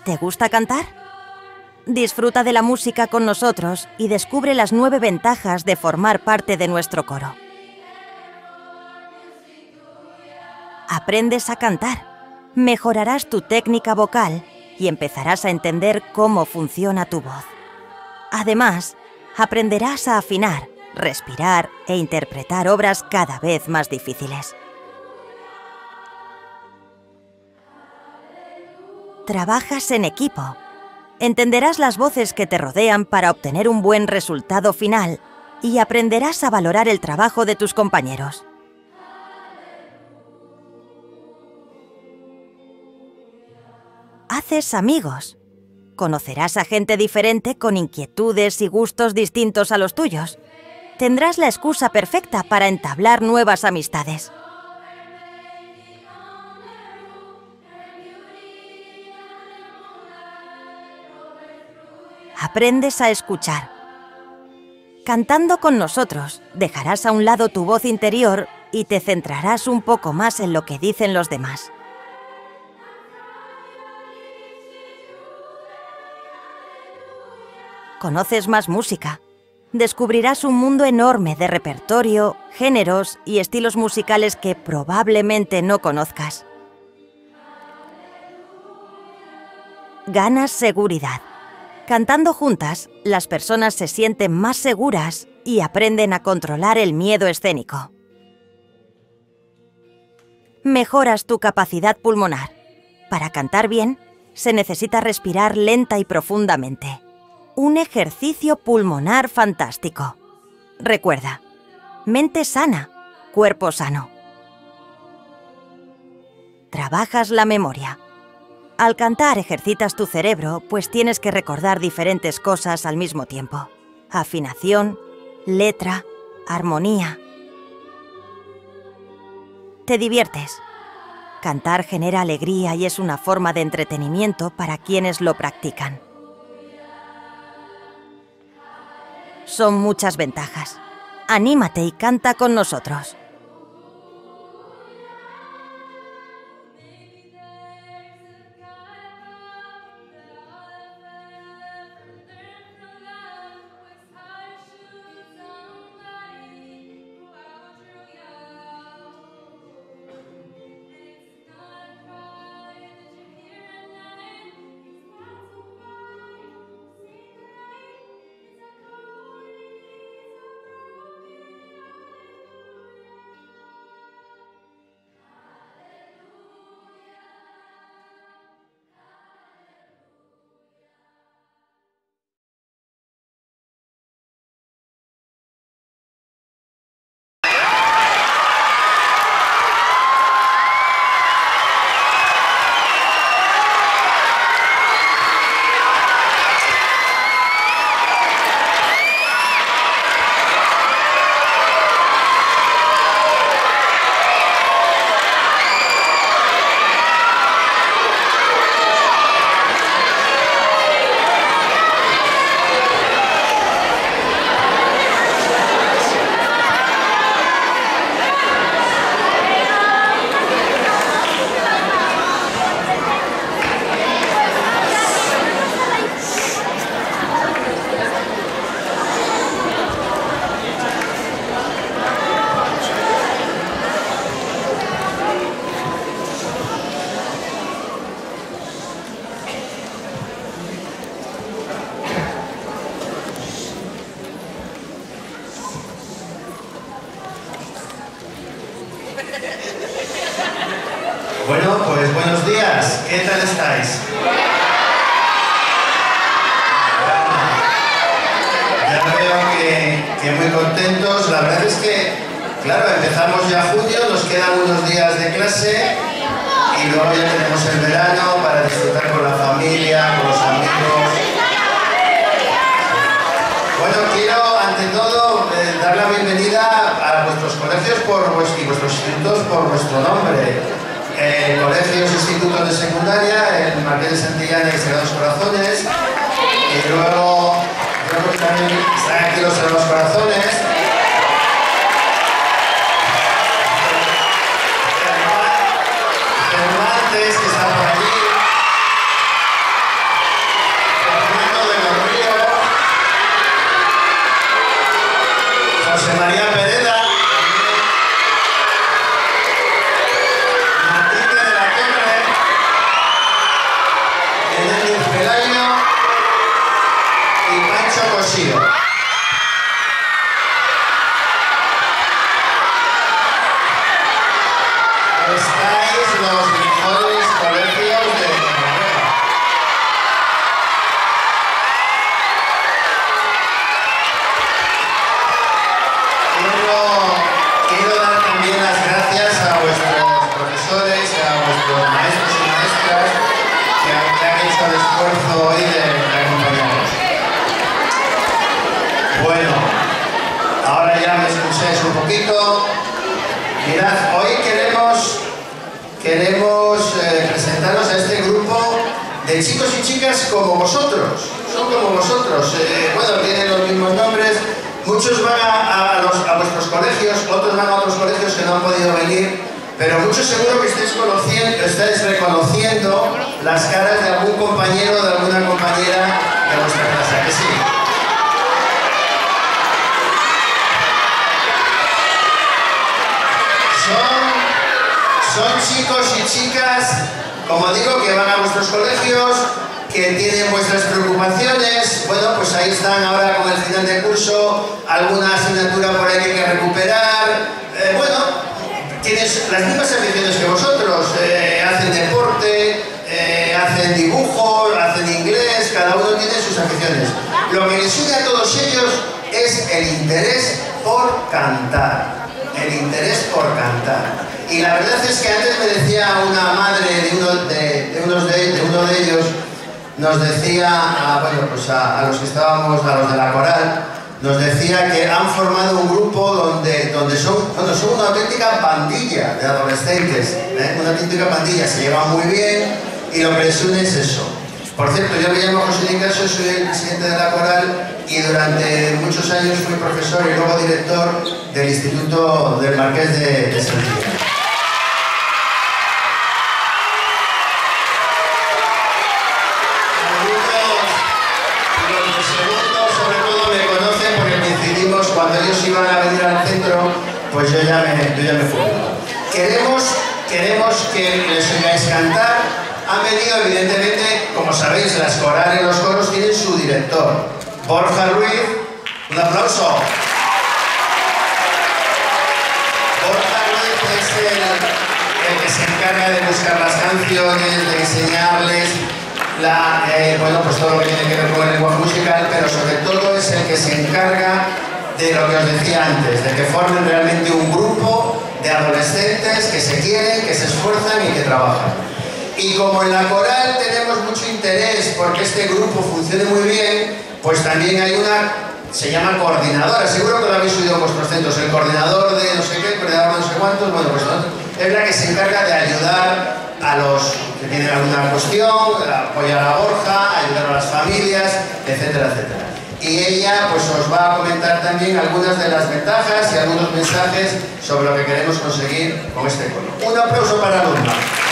¿Te gusta cantar? Disfruta de la música con nosotros y descubre las 9 ventajas de formar parte de nuestro coro. Aprendes a cantar, mejorarás tu técnica vocal y empezarás a entender cómo funciona tu voz. Además, aprenderás a afinar, respirar e interpretar obras cada vez más difíciles. Trabajas en equipo. Entenderás las voces que te rodean para obtener un buen resultado final y aprenderás a valorar el trabajo de tus compañeros. Haces amigos. Conocerás a gente diferente con inquietudes y gustos distintos a los tuyos. Tendrás la excusa perfecta para entablar nuevas amistades. Aprendes a escuchar. Cantando con nosotros, dejarás a un lado tu voz interior y te centrarás un poco más en lo que dicen los demás. Conoces más música. Descubrirás un mundo enorme de repertorio, géneros y estilos musicales que probablemente no conozcas. Ganas seguridad. Cantando juntas, las personas se sienten más seguras y aprenden a controlar el miedo escénico. Mejoras tu capacidad pulmonar. Para cantar bien, se necesita respirar lenta y profundamente. Un ejercicio pulmonar fantástico. Recuerda, mente sana, cuerpo sano. Trabajas la memoria. Al cantar ejercitas tu cerebro, pues tienes que recordar diferentes cosas al mismo tiempo. Afinación, letra, armonía. Te diviertes. Cantar genera alegría y es una forma de entretenimiento para quienes lo practican. Son muchas ventajas. Anímate y canta con nosotros. Bueno, pues buenos días. ¿Qué tal estáis? Ya veo que muy contentos. La verdad es que, claro, empezamos ya junio, nos quedan unos días de clase y luego ya tenemos el verano para disfrutar con la familia, con los amigos. Bueno, quiero ante todo dar la bienvenida a vuestros colegios y vuestros institutos por vuestro nombre. Colegios e institutos de secundaria, el Marqués de Santillana y Sagrados Corazones, y luego también están aquí los Sagrados Corazones. Cervantes, que está por allí. los mejores colegios de Noruega. Quiero dar también las gracias a vuestros profesores, a vuestros maestros y maestras que han hecho el esfuerzo hoy de acompañarnos. Bueno, ahora ya me escucháis un poquito. Mirad, hoy queremos presentaros a este grupo de chicos y chicas como vosotros. Son como vosotros. Bueno, tienen los mismos nombres. Muchos van a vuestros colegios, otros van a otros colegios que no han podido venir, pero muchos seguro que estáis reconociendo las caras de algún compañero o de alguna compañera de vuestra clase, ¿a que sí? Son chicos y chicas, como digo, que van a vuestros colegios, que tienen vuestras preocupaciones. Bueno, pues ahí están ahora con el final de curso, alguna asignatura por ahí que hay que recuperar. Bueno, tienes las mismas aficiones que vosotros, hacen deporte, hacen dibujo, hacen inglés, cada uno tiene sus aficiones. Lo que les une a todos ellos es el interés por cantar. El interés por cantar. Y la verdad es que antes me decía una madre de uno de ellos, nos decía, bueno, pues a los que estábamos, a los de la coral, nos decía que han formado un grupo donde son una auténtica pandilla de adolescentes, una auténtica pandilla, se llevan muy bien y lo que les une es eso. Por cierto, yo me llamo José Nicasio, soy el presidente de la coral y durante muchos años fui profesor y luego director del Instituto del Marqués de Santillana. Cuando ellos iban a venir al centro, pues yo ya me fui. Queremos que les oigáis cantar. Han venido, evidentemente, como sabéis, las corales, los coros tienen su director, Borja Ruiz. Un aplauso. Borja Ruiz es el que se encarga de buscar las canciones, de enseñarles bueno, pues todo lo que tiene que ver con el lenguaje musical, pero sobre todo es el que se encarga de lo que os decía antes, de que formen realmente un grupo de adolescentes que se quieren, que se esfuerzan y que trabajan. Y como en la coral tenemos mucho interés porque este grupo funcione muy bien, pues también hay se llama coordinadora, seguro que lo habéis oído en vuestros centros, el coordinador de no sé qué, el coordinador de no sé cuántos, bueno, pues es la que se encarga de ayudar a los que tienen alguna cuestión, apoyar a Borja, ayudar a las familias, etcétera, etcétera. Y ella pues os va a comentar también algunas de las ventajas y algunos mensajes sobre lo que queremos conseguir con este coro. Un aplauso para Luna.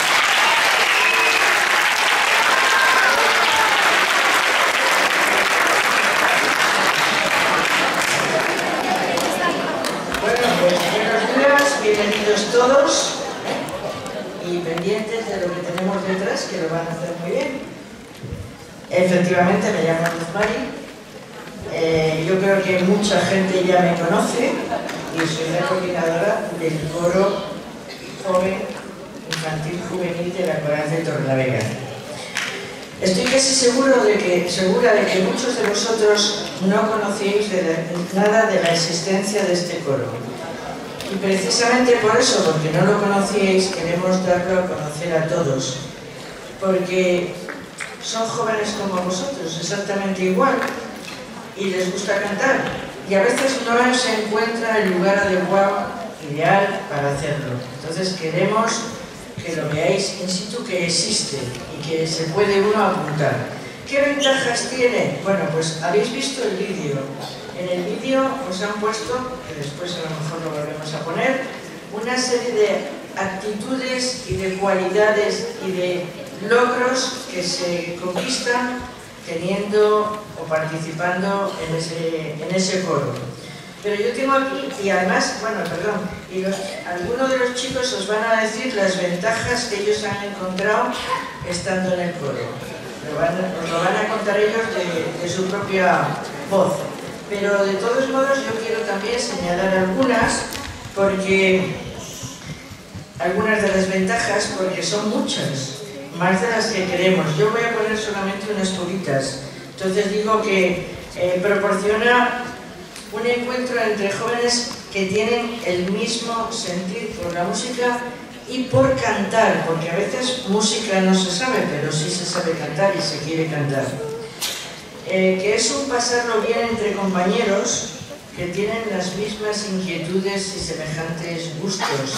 Bueno, pues buenos días, bienvenidos todos y pendientes de lo que tenemos detrás, que lo van a hacer muy bien. Efectivamente, me llamo Luz Mari. Yo creo que mucha gente ya me conoce y soy la coordinadora del coro joven infantil juvenil de la Coral de Torrelavega. Estoy casi segura de que muchos de vosotros no conocíais nada de la existencia de este coro. Y precisamente por eso, porque no lo conocíais, queremos darlo a conocer a todos. Porque son jóvenes como vosotros, exactamente igual, y les gusta cantar. Y a veces no se encuentra el lugar adecuado, ideal para hacerlo. Entonces queremos que lo veáis in situ, que existe y que se puede uno apuntar. ¿Qué ventajas tiene? Bueno, pues habéis visto el vídeo. En el vídeo os han puesto, que después a lo mejor lo volvemos a poner, una serie de actitudes y de cualidades y de logros que se conquistan teniendo o participando en ese coro. Pero yo tengo aquí, y además, bueno, perdón, y algunos de los chicos os van a decir las ventajas que ellos han encontrado estando en el coro. Os lo van a contar ellos de su propia voz. Pero de todos modos yo quiero también señalar algunas, porque algunas de las ventajas porque son muchas, más de las que queremos. Yo voy a poner solamente unas poquitas. Entonces digo que proporciona un encuentro entre jóvenes que tienen el mismo sentir por la música y por cantar, porque a veces música no se sabe, pero sí se sabe cantar y se quiere cantar. Que es un pasarlo bien entre compañeros que tienen las mismas inquietudes y semejantes gustos,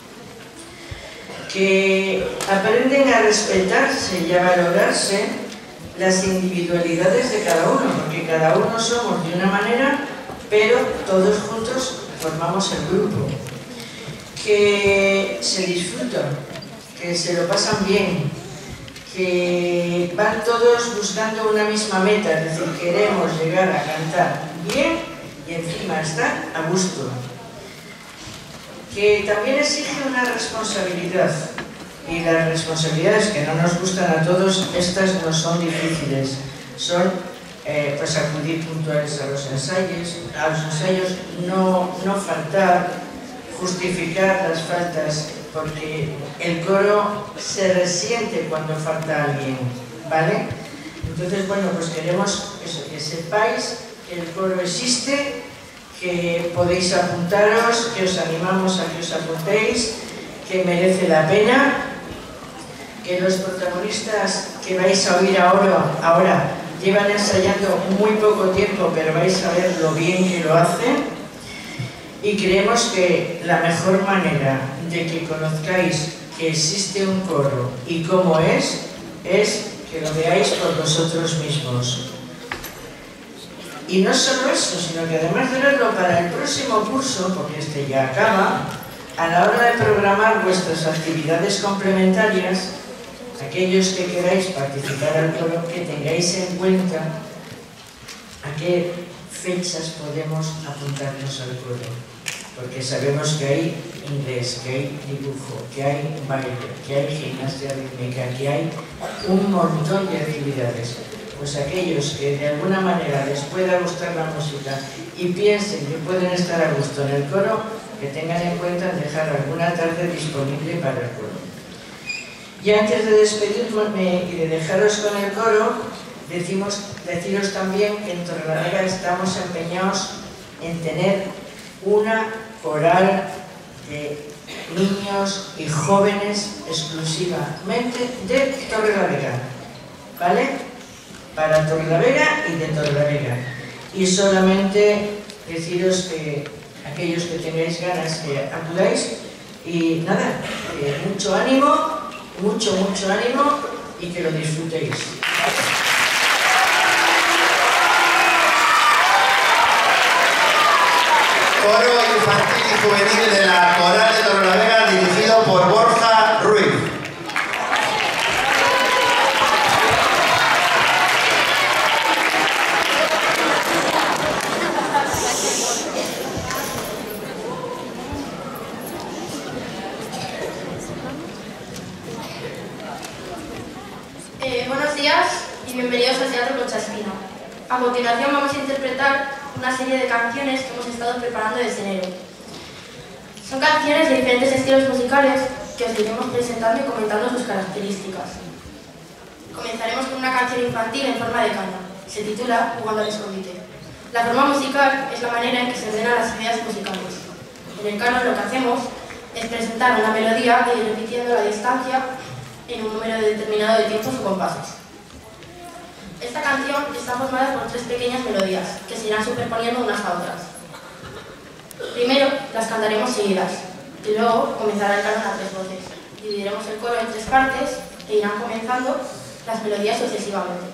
que aprenden a respetarse y a valorarse las individualidades de cada uno, porque cada uno somos de una manera, pero todos juntos formamos el grupo. Que se disfrutan, que se lo pasan bien, que van todos buscando una misma meta, es decir, queremos llegar a cantar bien y encima estar a gusto. Que también exige una responsabilidad, y las responsabilidades que no nos gustan a todos, estas no son difíciles, son pues acudir puntuales a los ensayos, no faltar, justificar las faltas, porque el coro se resiente cuando falta alguien, ¿vale? Entonces, bueno, pues queremos eso, que sepáis que el coro existe, que podéis apuntaros, que os animamos a que os apuntéis, que merece la pena, que los protagonistas que vais a oír ahora llevan ensayando muy poco tiempo, pero vais a ver lo bien que lo hacen. Y creemos que la mejor manera de que conozcáis que existe un coro y cómo es que lo veáis por vosotros mismos. Y no solo eso, sino que además de verlo para el próximo curso, porque este ya acaba, a la hora de programar vuestras actividades complementarias, aquellos que queráis participar al coro, que tengáis en cuenta a qué fechas podemos apuntarnos al coro. Porque sabemos que hay inglés, que hay dibujo, que hay baile, que hay gimnasia rítmica, que hay un montón de actividades. Pues aquellos que de alguna manera les pueda gustar la música y piensen que pueden estar a gusto en el coro, que tengan en cuenta dejar alguna tarde disponible para el coro. Y antes de despedirme y de dejaros con el coro, deciros también que en Torrelavega estamos empeñados en tener una coral de niños y jóvenes exclusivamente de Torrelavega, ¿vale? Para Torrelavega y de Torrelavega. Y solamente deciros que aquellos que tengáis ganas que acudáis y nada, mucho ánimo, mucho ánimo y que lo disfrutéis. Coro infantil y juvenil de la Coral de Torrelavega, dirigido por Borja Ruiz. Buenos días y bienvenidos al Teatro Concha Espina. A continuación vamos a interpretar una serie de canciones que hemos estado preparando desde enero. Son canciones de diferentes estilos musicales que os iremos presentando y comentando sus características. Comenzaremos con una canción infantil en forma de caña. Se titula Jugando al escondite. La forma musical es la manera en que se ordenan las ideas musicales. En el canon lo que hacemos es presentar una melodía e ir repitiendo la distancia en un número determinado de tiempos o compases. Esta canción está formada por 3 pequeñas melodías que se irán superponiendo unas a otras. Primero las cantaremos seguidas y luego comenzará el canon a 3 voces. Dividiremos el coro en 3 partes e irán comenzando las melodías sucesivamente.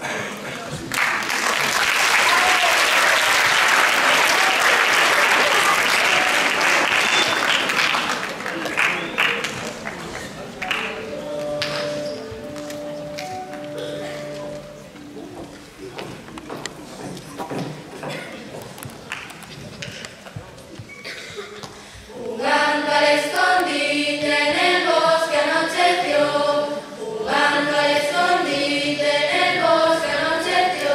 Jugando al escondite en el bosque anocheció, jugando al escondite en el bosque anocheció.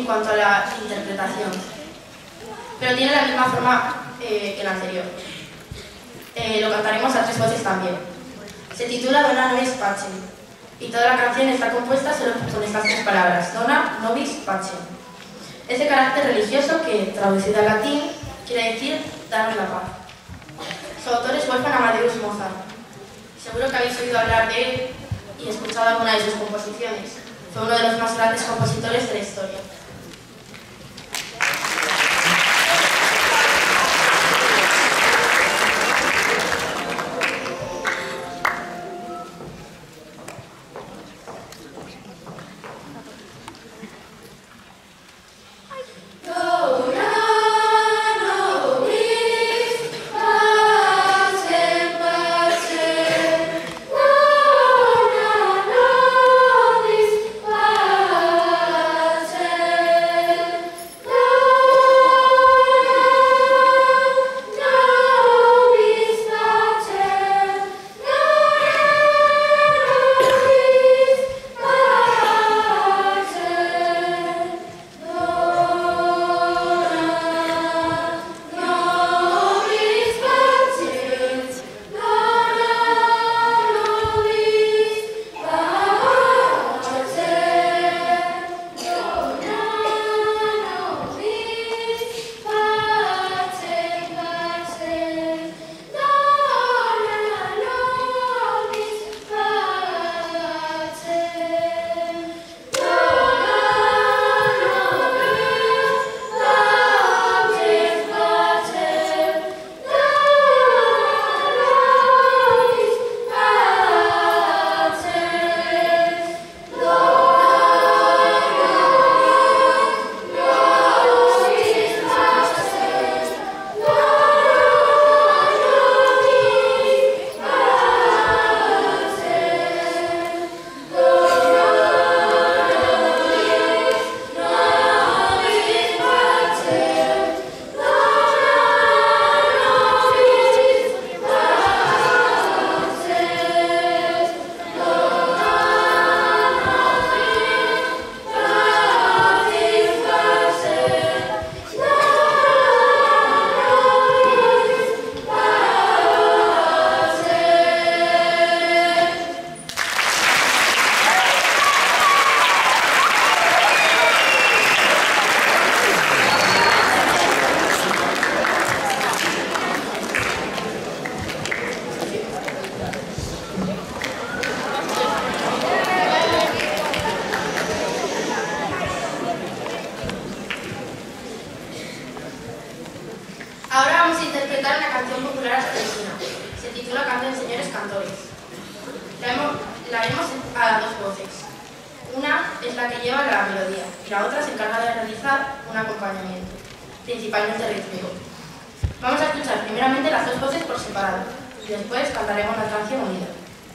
en cuanto a la interpretación, pero tiene la misma forma que el anterior. Lo cantaremos a 3 voces también. Se titula Dona Nobis Pacem y toda la canción está compuesta solo con estas 3 palabras: Dona Nobis Pacem. Es de carácter religioso que, traducido al latín, quiere decir danos la paz. Su autor es Wolfgang Amadeus Mozart. Seguro que habéis oído hablar de él y escuchado alguna de sus composiciones. Fue uno de los más grandes compositores de la historia. La haremos a 2 voces. Una es la que lleva la melodía y la otra se encarga de realizar un acompañamiento, principalmente rítmico. Vamos a escuchar primeramente las 2 voces por separado y después cantaremos la canción unida.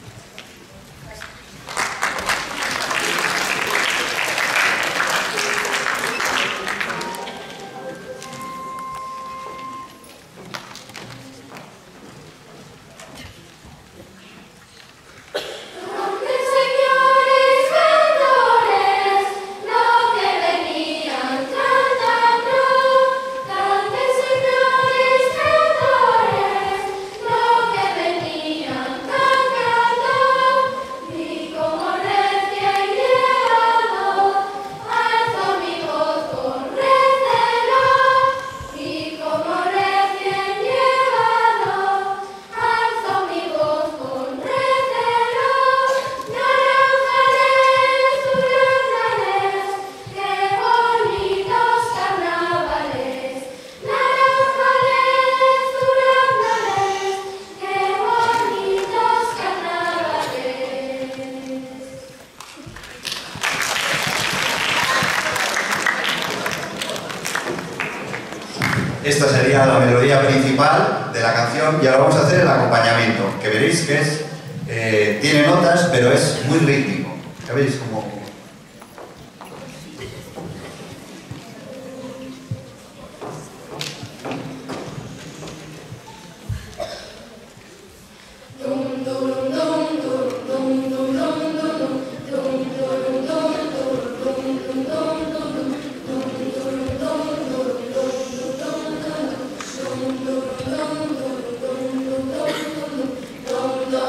Esta sería la melodía principal de la canción y ahora vamos a hacer el acompañamiento, que veréis que es, tiene notas, pero es muy rítmico. ¿Ya veis cómo?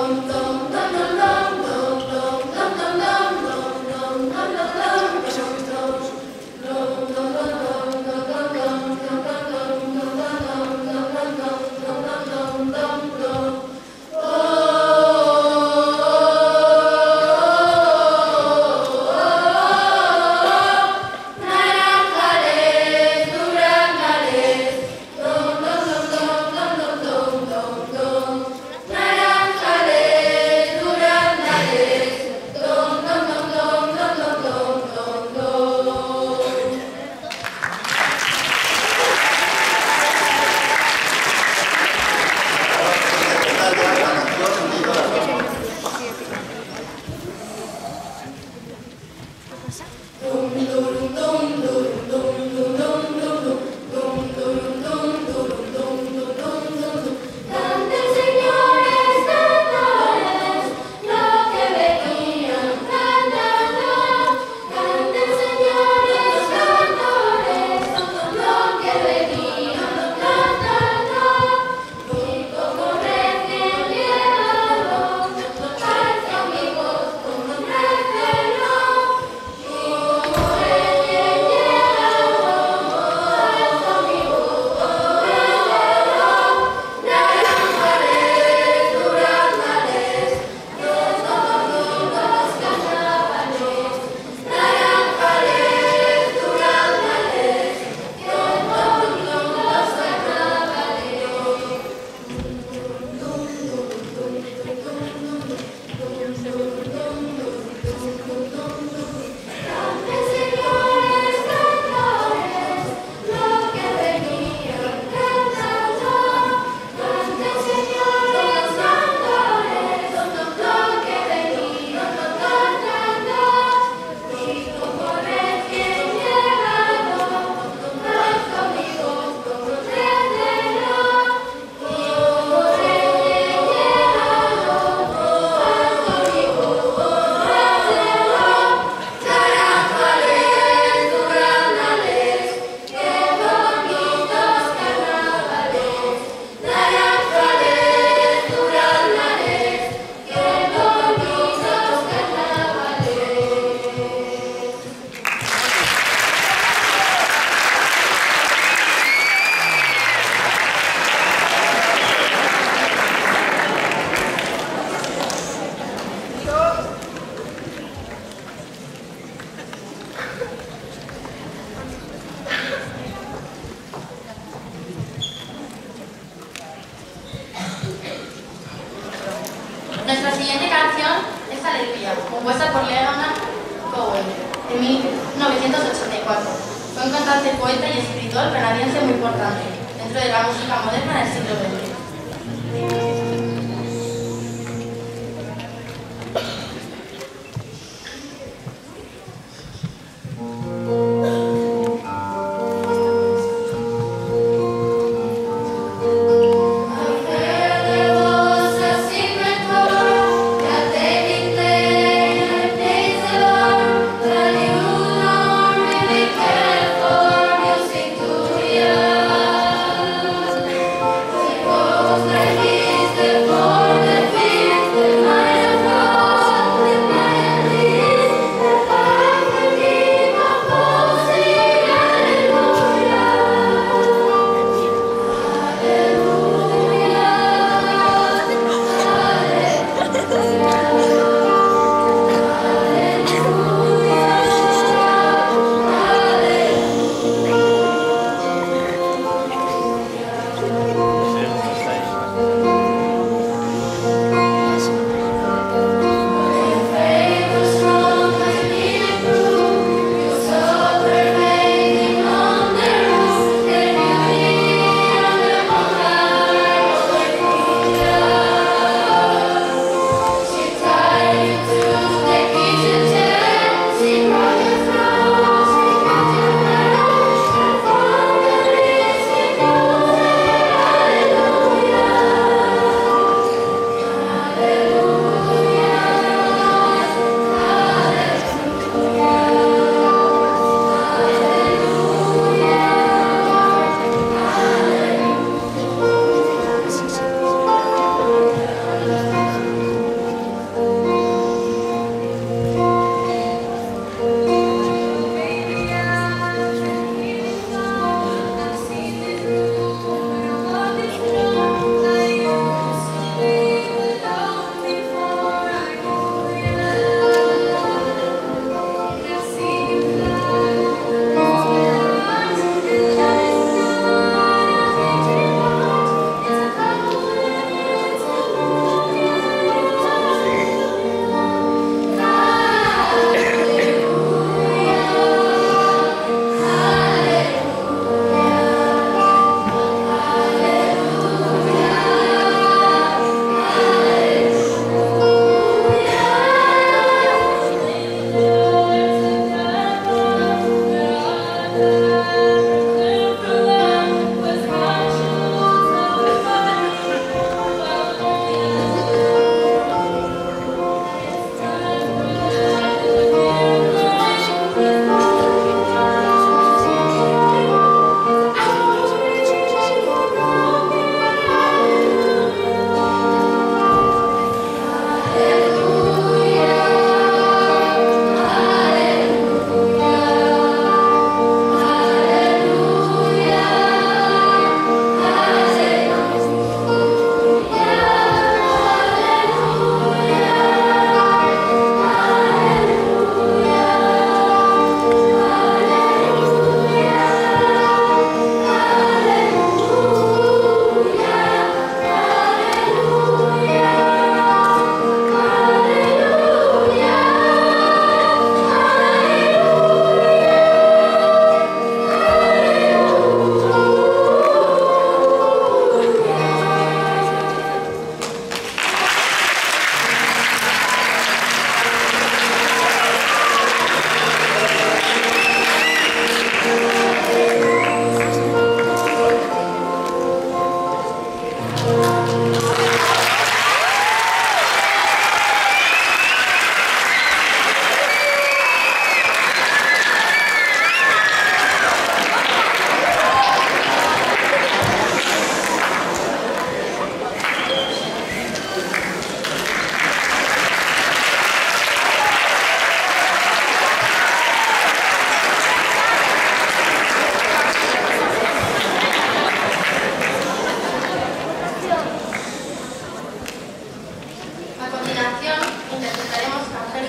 Nuestra siguiente canción es Aleluya, compuesta por Leonard Cohen en 1984. Fue un cantante, poeta y escritor canadiense muy importante dentro de la música moderna del siglo XX. For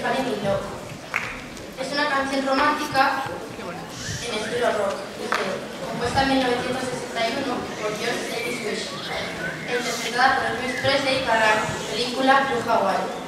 Falling in Love. Es una canción romántica en estilo rock, compuesta en 1961 por George Davis Wish, e interpretada por Elvis Presley para la película Blue Hawaii.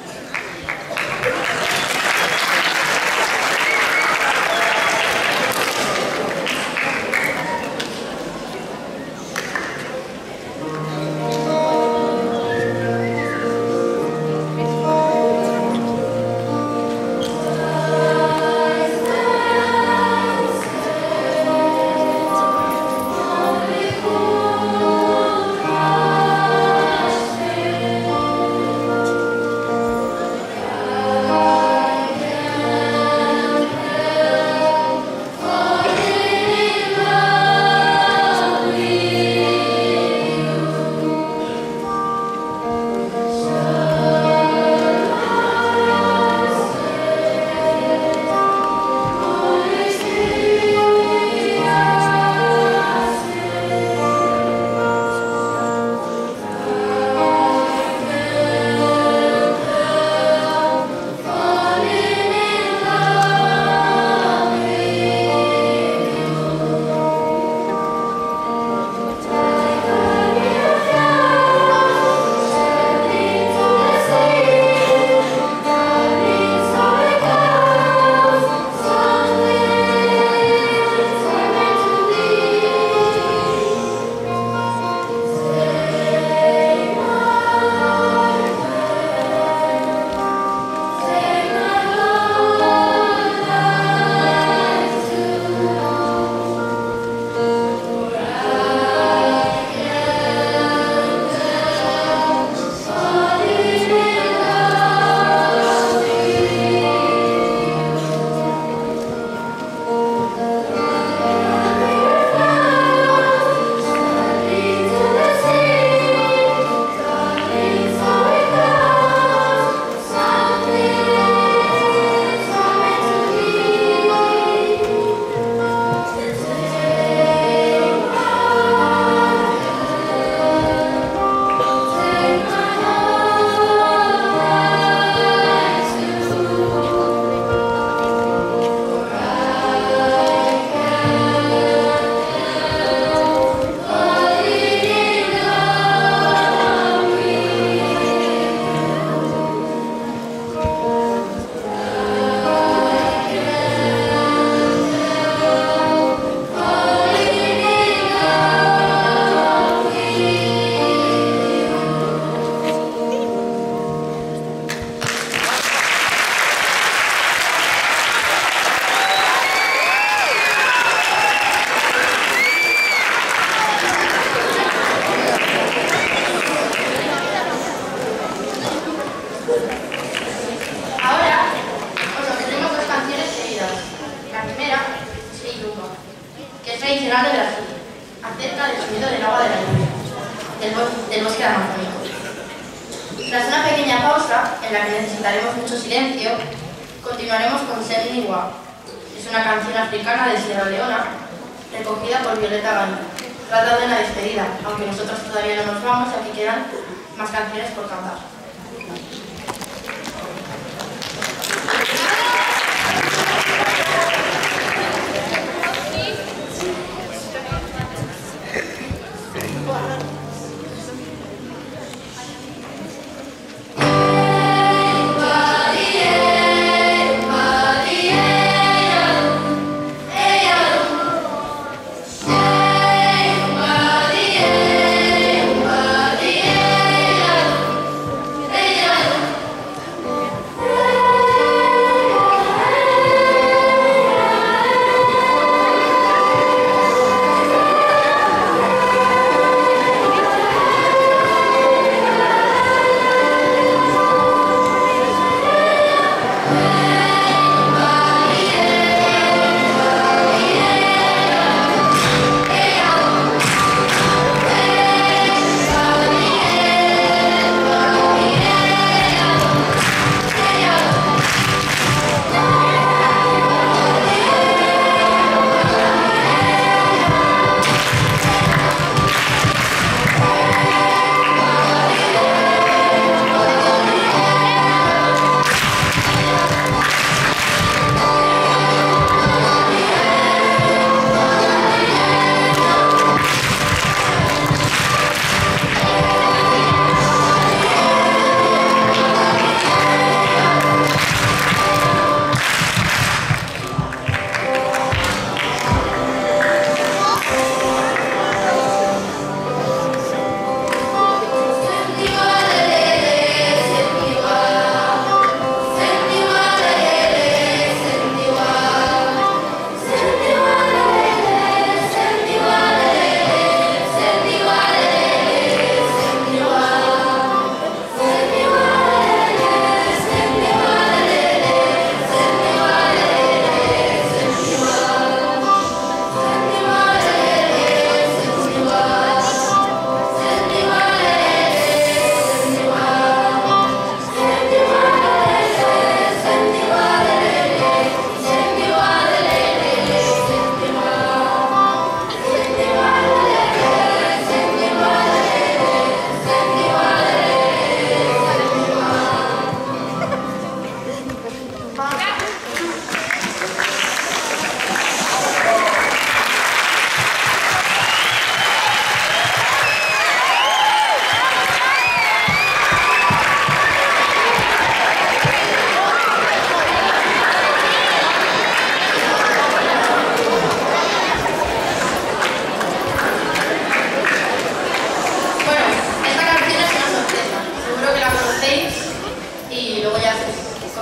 del bosque amazónico. Tras una pequeña pausa, en la que necesitaremos mucho silencio, continuaremos con Semniwa. Es una canción africana de Sierra Leona, recogida por Violeta Gandhi. Trata de una despedida, aunque nosotros todavía no nos vamos, aquí quedan más canciones por cantar. Ella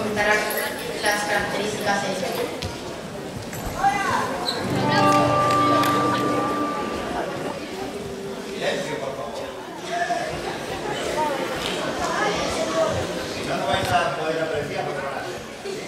comentará las características de ella. Silencio, por favor. Si no, no vais a poder apreciar lo que van a hacer.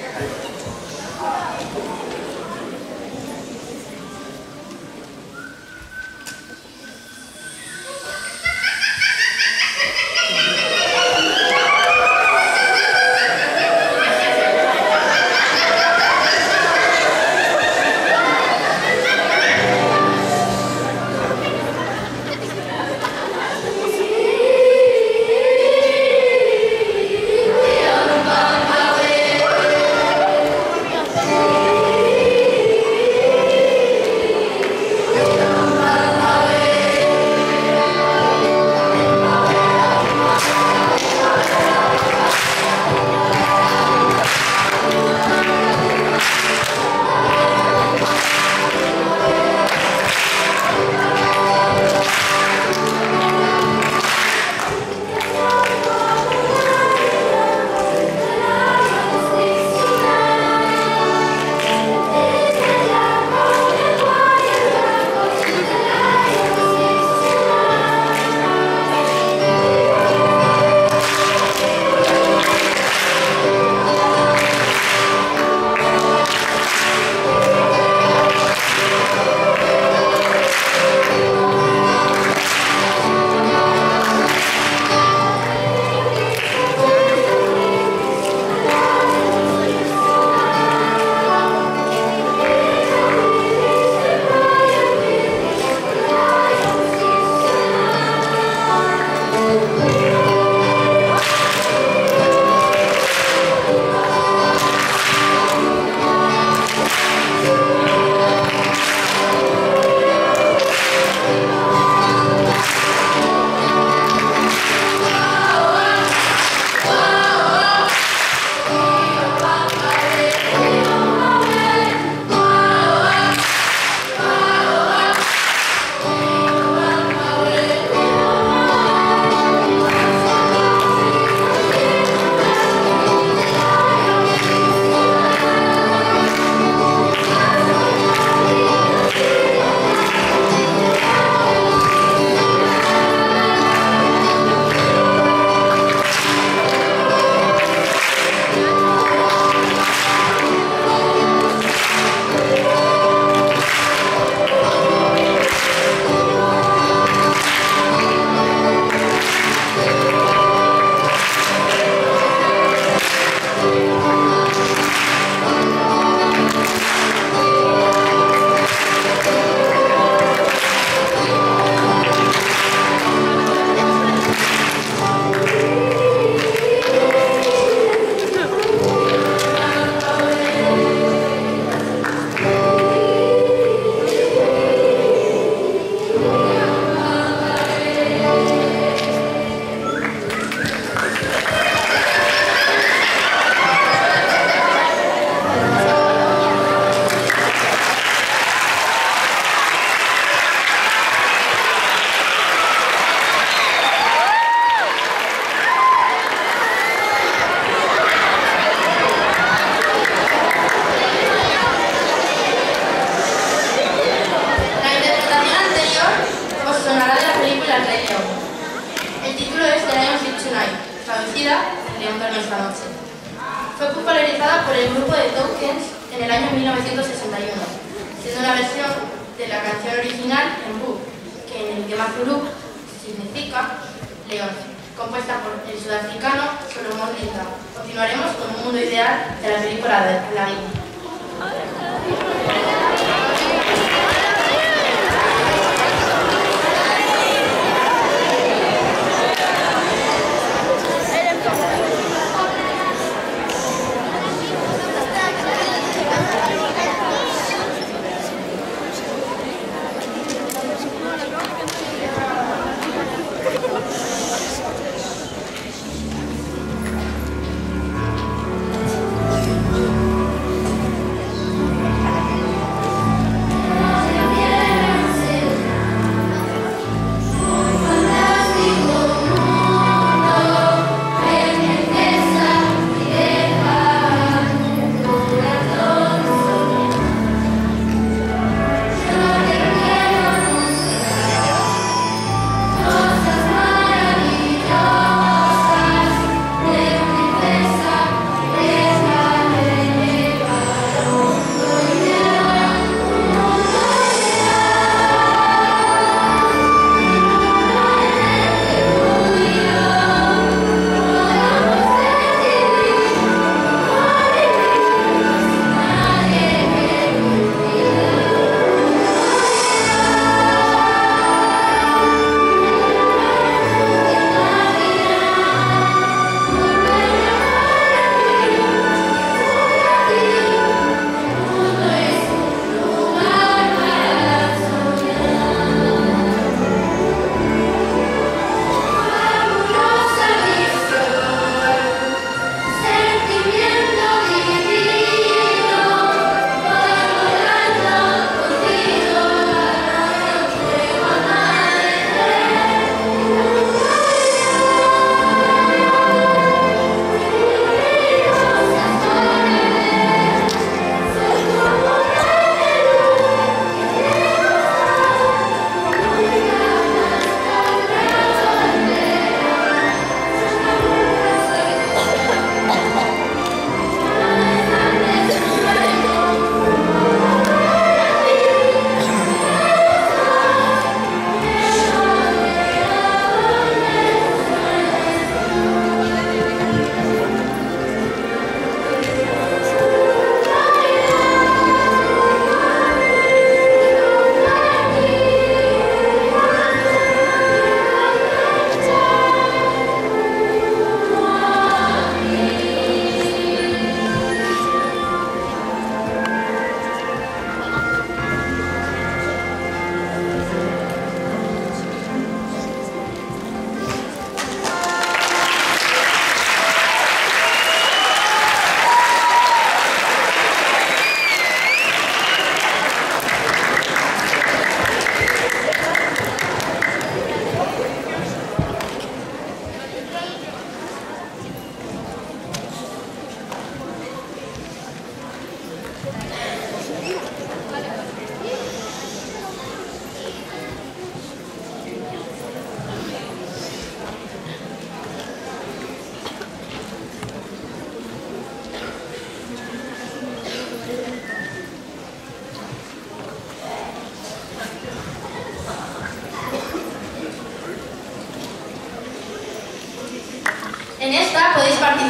traducida León duerme esta noche. Fue popularizada por el grupo de Towkens en el año 1961, siendo una versión de la canción original en Buk, que en el idioma zulú significa león, compuesta por el sudafricano Solomon Linda. Continuaremos con un mundo ideal de la película de Aladdin.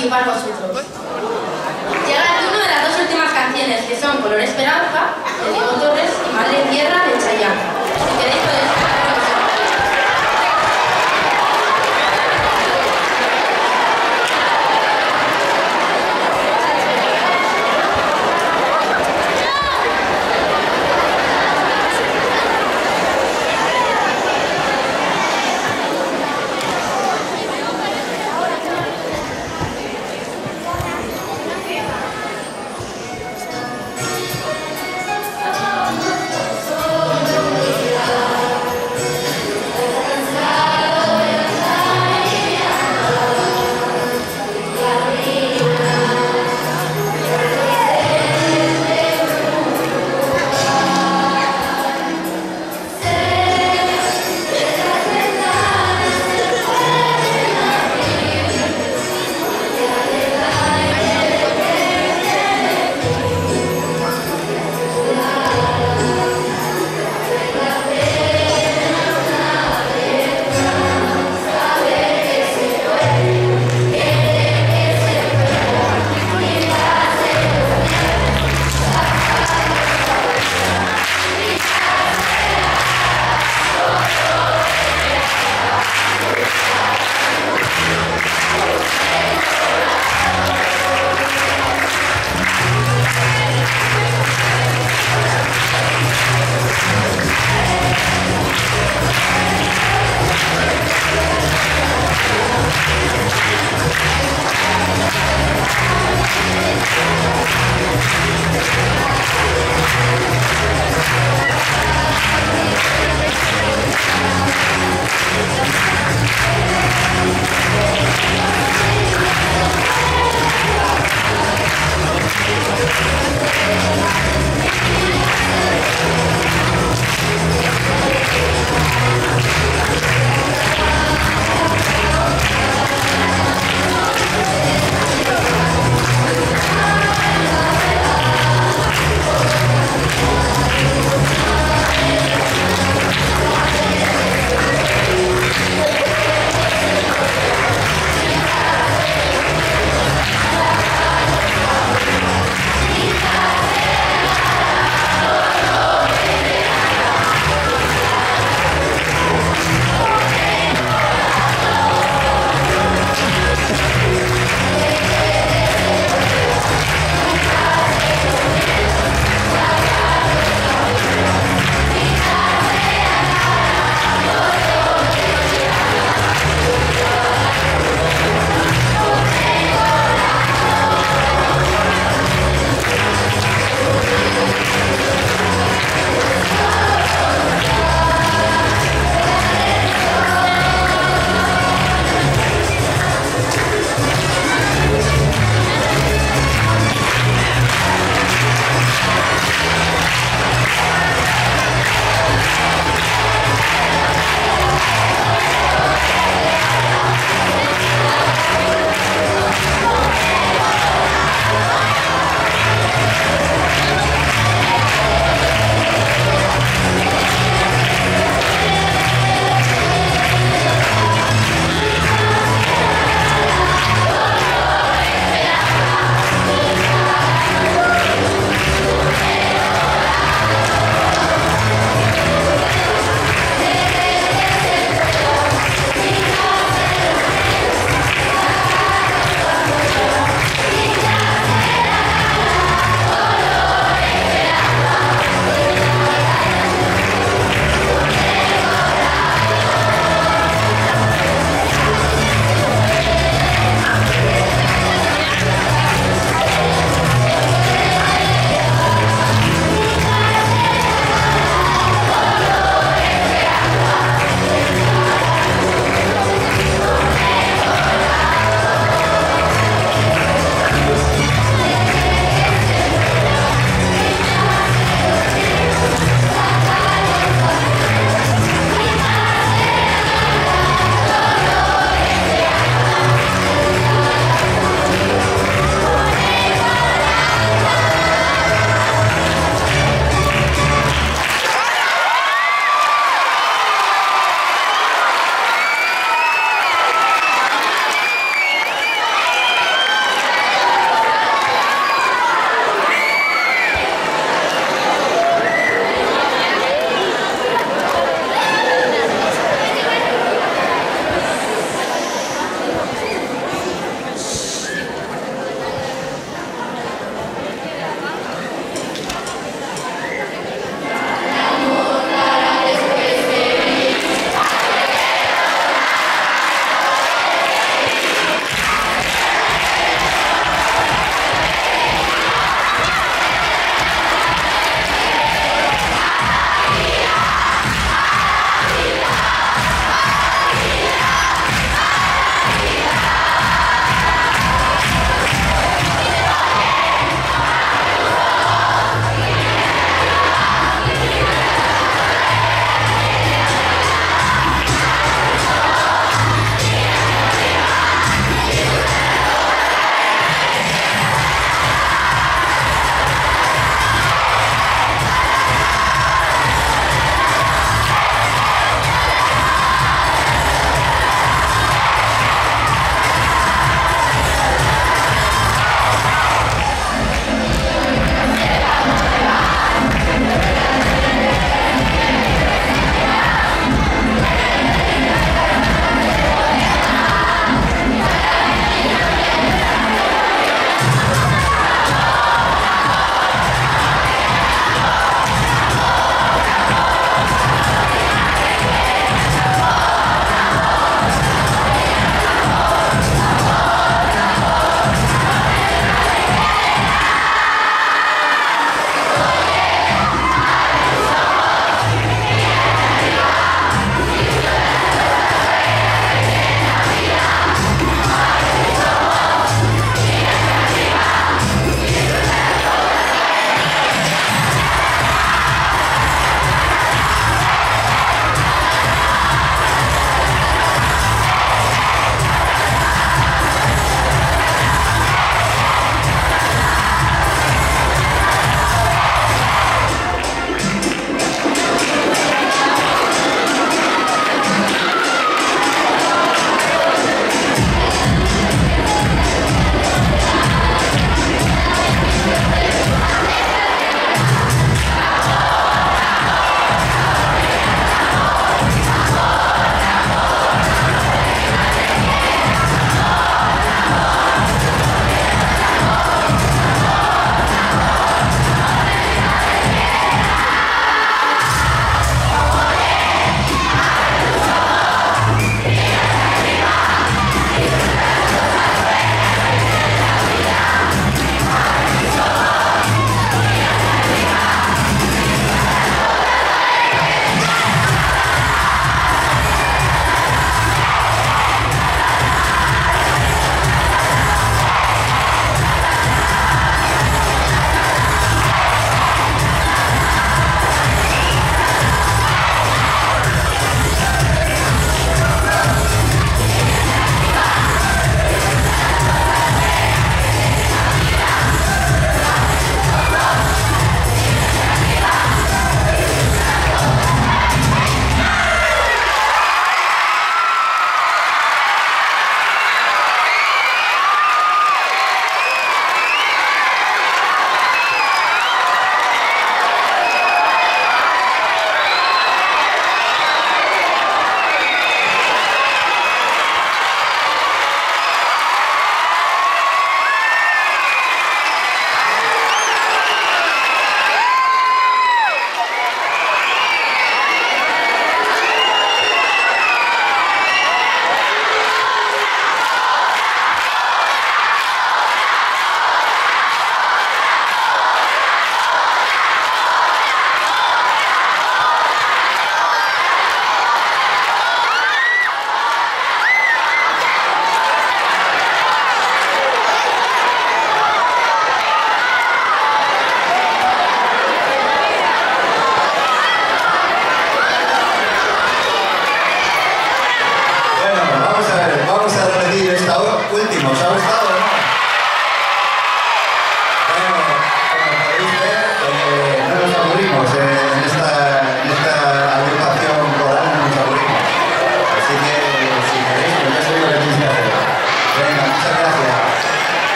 participar vosotros. Llega el turno de las dos últimas canciones, que son Color Esperanza, de Diego Torres, y Madre Tierra, de Chayanne. Si queréis podéis cantar con nosotros. Solo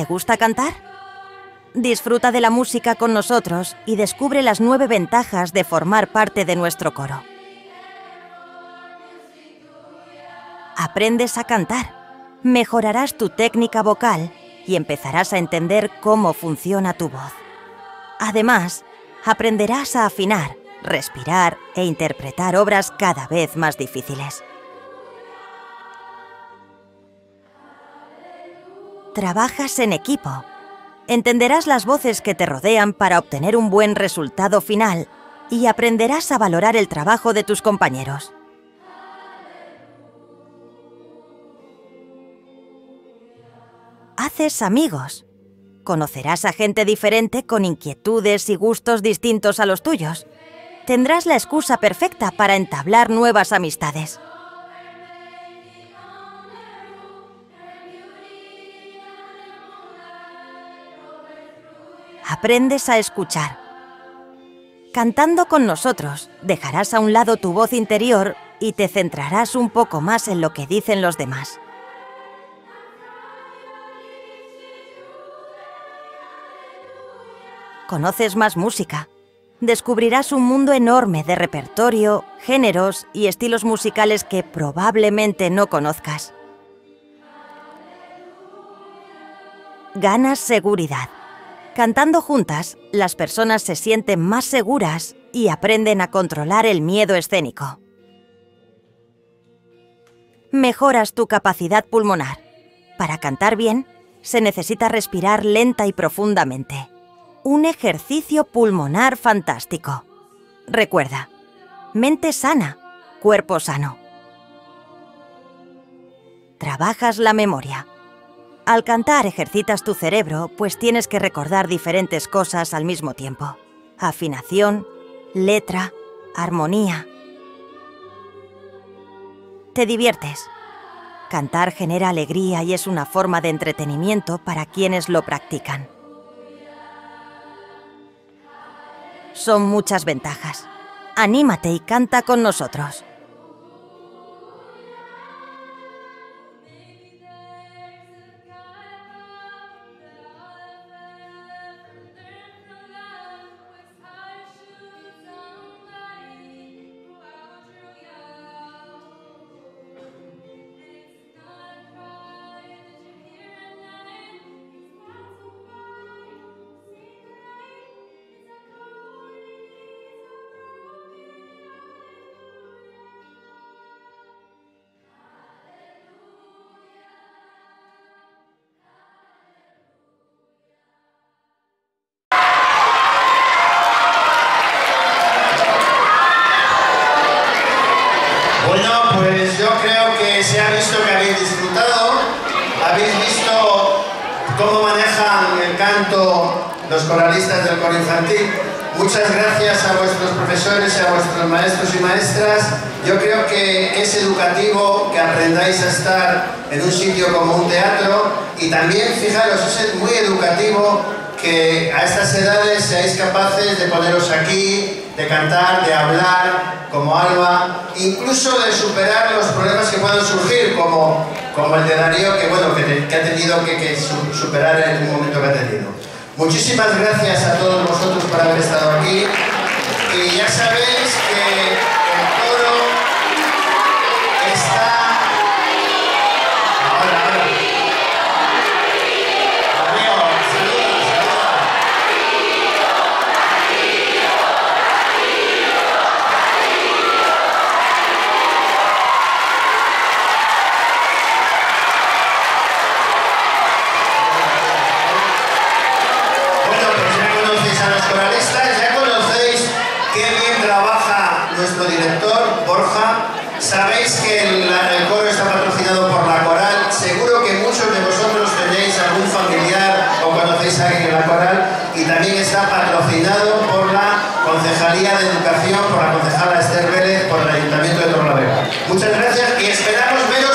¿Te gusta cantar? Disfruta de la música con nosotros y descubre las 9 ventajas de formar parte de nuestro coro. Aprendes a cantar, mejorarás tu técnica vocal y empezarás a entender cómo funciona tu voz. Además, aprenderás a afinar, respirar e interpretar obras cada vez más difíciles. Trabajas en equipo. Entenderás las voces que te rodean para obtener un buen resultado final y aprenderás a valorar el trabajo de tus compañeros. Haces amigos. Conocerás a gente diferente con inquietudes y gustos distintos a los tuyos. Tendrás la excusa perfecta para entablar nuevas amistades. Aprendes a escuchar. Cantando con nosotros, dejarás a un lado tu voz interior y te centrarás un poco más en lo que dicen los demás. Conoces más música. Descubrirás un mundo enorme de repertorio, géneros y estilos musicales que probablemente no conozcas. Ganas seguridad. Cantando juntas, las personas se sienten más seguras y aprenden a controlar el miedo escénico. Mejoras tu capacidad pulmonar. Para cantar bien, se necesita respirar lenta y profundamente. Un ejercicio pulmonar fantástico. Recuerda, mente sana, cuerpo sano. Trabajas la memoria. Al cantar ejercitas tu cerebro, pues tienes que recordar diferentes cosas al mismo tiempo. Afinación, letra, armonía. Te diviertes. Cantar genera alegría y es una forma de entretenimiento para quienes lo practican. Son muchas ventajas. Anímate y canta con nosotros. Bueno, pues yo creo que se ha visto que habéis disfrutado, habéis visto cómo manejan el canto los coralistas del coro infantil. Muchas gracias a vuestros profesores y a vuestros maestros y maestras. Yo creo que es educativo que aprendáis a estar en un sitio como un teatro y también, fijaros, es muy educativo que a estas edades seáis capaces de poneros aquí, de cantar, de hablar, como Alba, incluso de superar los problemas que puedan surgir, como el de Darío, que, bueno, que ha tenido que superar en un momento que ha tenido. Muchísimas gracias a todos vosotros por haber estado aquí, y ya sabéis que el coro está... Nuestro director, Borja, sabéis que el coro está patrocinado por la coral. Seguro que muchos de vosotros tenéis algún familiar o conocéis a alguien en la coral, y también está patrocinado por la Concejalía de Educación, por la concejala Esther Vélez, por el Ayuntamiento de Torrelavega. Muchas gracias y esperamos veros